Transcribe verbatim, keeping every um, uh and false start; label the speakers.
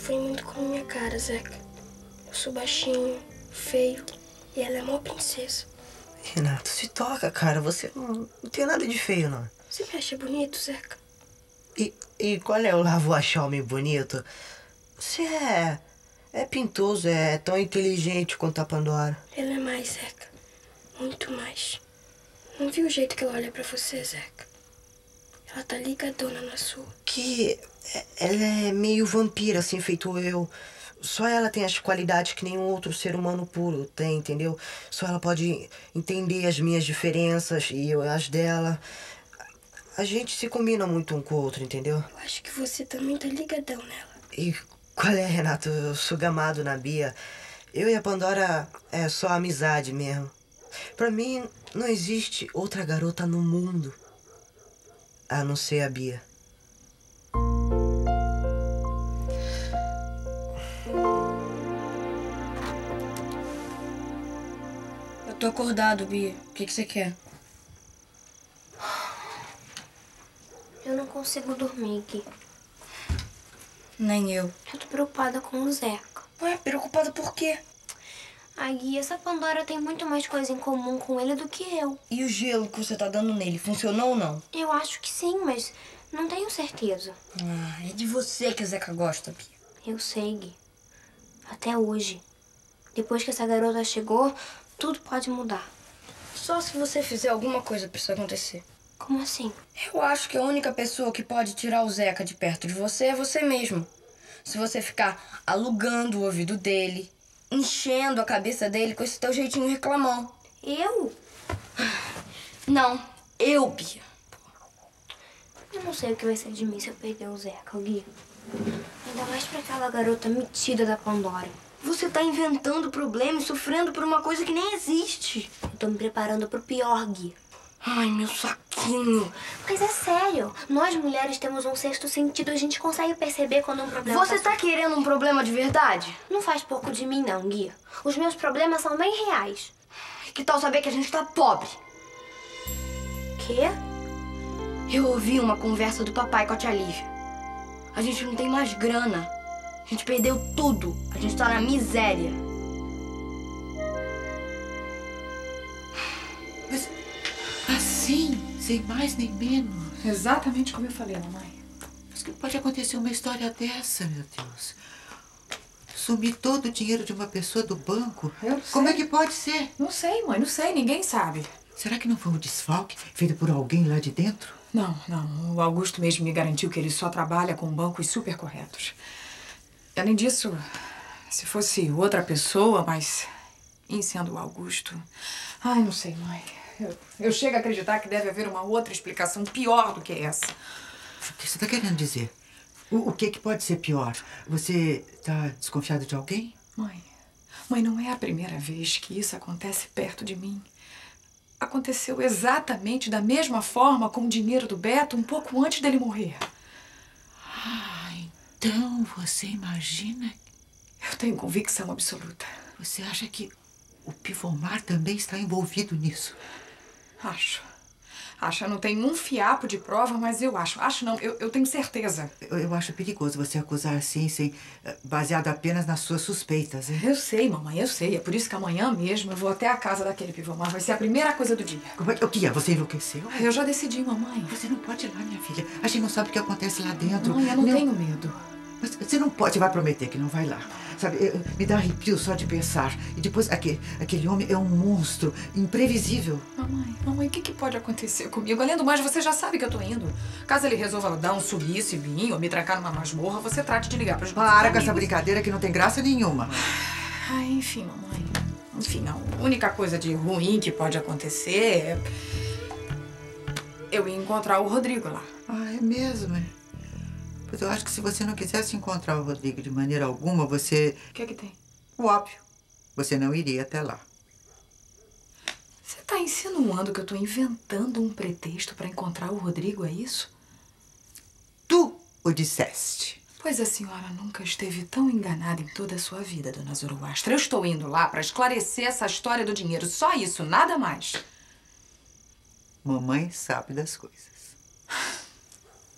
Speaker 1: foi muito com a minha cara, Zeca. Eu sou baixinho, feio e ela é uma princesa.
Speaker 2: Renato, se toca, cara. Você não, não tem nada de feio, não.
Speaker 1: Você me acha bonito, Zeca?
Speaker 2: E, e qual é o lá vou achar homem bonito? Você é... é pintoso, é tão inteligente quanto a Pandora.
Speaker 1: Ela é mais, Zeca. Muito mais. Não viu o jeito que ela olha pra você, Zeca? Ela tá ligadona na sua.
Speaker 2: Que... ela é meio vampira, assim, feito eu. Só ela tem as qualidades que nenhum outro ser humano puro tem, entendeu? Só ela pode entender as minhas diferenças e eu as dela. A gente se combina muito um com o outro, entendeu?
Speaker 1: Eu acho que você também tá ligadão nela.
Speaker 2: E qual é, Renato? Eu sou gamado na Bia. Eu e a Pandora é só amizade mesmo. Pra mim, não existe outra garota no mundo a não ser a Bia.
Speaker 3: Eu tô acordado, Bia. O que que você quer?
Speaker 4: Eu não consigo dormir, Gui.
Speaker 3: Nem eu.
Speaker 4: Eu tô preocupada com o Zeca.
Speaker 3: Ué, preocupada por quê?
Speaker 4: Ai, Gui, essa Pandora tem muito mais coisa em comum com ele do que eu.
Speaker 3: E o gelo que você tá dando nele, funcionou ou não?
Speaker 4: Eu acho que sim, mas não tenho certeza.
Speaker 3: Ah, é de você que o Zeca gosta, Bia.
Speaker 4: Eu sei, Gui. Até hoje. Depois que essa garota chegou, tudo pode mudar.
Speaker 3: Só se você fizer alguma coisa pra isso acontecer.
Speaker 4: Como assim?
Speaker 3: Eu acho que a única pessoa que pode tirar o Zeca de perto de você é você mesmo. Se você ficar alugando o ouvido dele, enchendo a cabeça dele com esse teu jeitinho reclamão.
Speaker 4: Eu?
Speaker 3: Não, eu, Bia.
Speaker 4: Eu não sei o que vai ser de mim se eu perder o Zeca, Gui. Ainda mais pra aquela garota metida da Pandora.
Speaker 3: Você tá inventando problema e sofrendo por uma coisa que nem existe.
Speaker 4: Eu tô me preparando pro pior, Gui.
Speaker 3: Ai, meu saquinho.
Speaker 4: Mas é sério. Nós mulheres temos um sexto sentido. A gente consegue perceber quando um problema...
Speaker 3: Você tá querendo um problema de verdade?
Speaker 4: Não faz pouco de mim, não, Gui. Os meus problemas são bem reais.
Speaker 3: Que tal saber que a gente tá pobre?
Speaker 4: Quê?
Speaker 3: Eu ouvi uma conversa do papai com a tia Lívia. A gente não tem mais grana. A gente perdeu tudo. A gente tá na miséria.
Speaker 5: Mas assim, sem mais nem menos.
Speaker 6: Exatamente como eu falei, mamãe.
Speaker 5: Mas que pode acontecer uma história dessa, meu Deus? Sumir todo o dinheiro de uma pessoa do banco?
Speaker 6: Eu não
Speaker 5: Como
Speaker 6: sei.
Speaker 5: é que pode ser?
Speaker 6: Não sei, mãe, não sei, ninguém sabe.
Speaker 5: Será que não foi um desfalque feito por alguém lá de dentro?
Speaker 6: Não, não, o Augusto mesmo me garantiu que ele só trabalha com bancos super corretos. Além disso, se fosse outra pessoa, mas em sendo o Augusto... Ai, não sei, mãe. Eu, eu chego a acreditar que deve haver uma outra explicação pior do que essa.
Speaker 5: O que você está querendo dizer? O, o que que pode ser pior? Você está desconfiado de alguém?
Speaker 6: Mãe, mãe, não é a primeira vez que isso acontece perto de mim. Aconteceu exatamente da mesma forma com o dinheiro do Beto um pouco antes dele morrer.
Speaker 5: Ah, então você imagina...
Speaker 6: Eu tenho convicção absoluta.
Speaker 5: Você acha que o Pivomar também está envolvido nisso?
Speaker 6: Acho. Acho. Eu não tenho um fiapo de prova, mas eu acho. Acho não, eu, eu tenho certeza.
Speaker 5: Eu, eu acho perigoso você acusar assim, sem, baseado apenas nas suas suspeitas, hein?
Speaker 6: Eu sei, mamãe, eu sei. É por isso que amanhã mesmo eu vou até a casa daquele Pivomar. Vai ser a primeira coisa do dia.
Speaker 5: Como é, o que é? Você enlouqueceu?
Speaker 6: Eu já decidi, mamãe.
Speaker 5: Você não pode ir lá, minha filha. A gente não sabe o que acontece lá dentro.
Speaker 6: Mãe, eu não, não tenho medo.
Speaker 5: Mas você não pode, você vai prometer que não vai lá. Sabe, eu, me dá arrepio só de pensar. E depois, aquele, aquele homem é um monstro, imprevisível.
Speaker 6: Mamãe, mamãe, o que, que pode acontecer comigo? Além do mais, você já sabe que eu tô indo. Caso ele resolva dar um sumiço em mim ou me trancar numa masmorra, você trate de ligar pros meus
Speaker 5: Para
Speaker 6: amigos.
Speaker 5: com essa brincadeira que não tem graça nenhuma.
Speaker 6: Ah, enfim, mamãe. Enfim, não. A única coisa de ruim que pode acontecer é... eu ir encontrar o Rodrigo lá.
Speaker 5: Ah, é mesmo, é? Pois eu acho que se você não quisesse encontrar o Rodrigo de maneira alguma, você...
Speaker 6: O que é que tem?
Speaker 5: O óbvio. Você não iria até lá.
Speaker 6: Você tá insinuando que eu tô inventando um pretexto pra encontrar o Rodrigo, é isso?
Speaker 5: Tu o disseste.
Speaker 6: Pois a senhora nunca esteve tão enganada em toda a sua vida, dona Zoroastra. Eu estou indo lá pra esclarecer essa história do dinheiro. Só isso, nada mais.
Speaker 5: Mamãe sabe das coisas.